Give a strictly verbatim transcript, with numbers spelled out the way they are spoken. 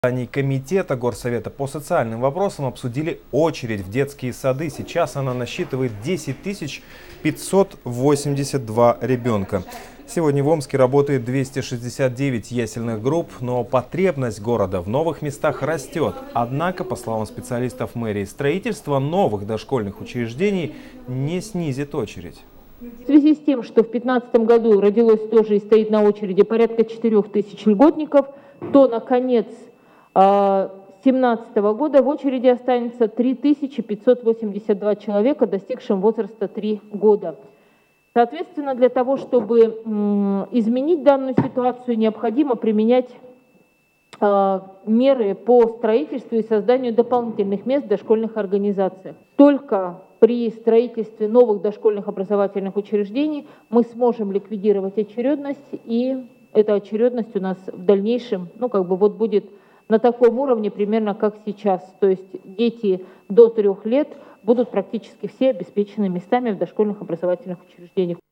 Они комитета Горсовета по социальным вопросам обсудили очередь в детские сады. Сейчас она насчитывает десять тысяч пятьсот восемьдесят два ребенка. Сегодня в Омске работает двести шестьдесят девять ясельных групп, но потребность города в новых местах растет. Однако, по словам специалистов мэрии, строительство новых дошкольных учреждений не снизит очередь. В связи с тем, что в две тысячи пятнадцатом году родилось тоже и стоит на очереди порядка четырёх тысяч льготников, то на конец две тысячи семнадцатого года в очереди останется три тысячи пятьсот восемьдесят два человека, достигшим возраста три года. Соответственно, для того, чтобы изменить данную ситуацию, необходимо применять меры по строительству и созданию дополнительных мест в дошкольных организациях. Только при строительстве новых дошкольных образовательных учреждений мы сможем ликвидировать очередность, и эта очередность у нас в дальнейшем, ну, как бы вот будет на таком уровне примерно как сейчас. То есть дети до трех лет будут практически все обеспечены местами в дошкольных образовательных учреждениях.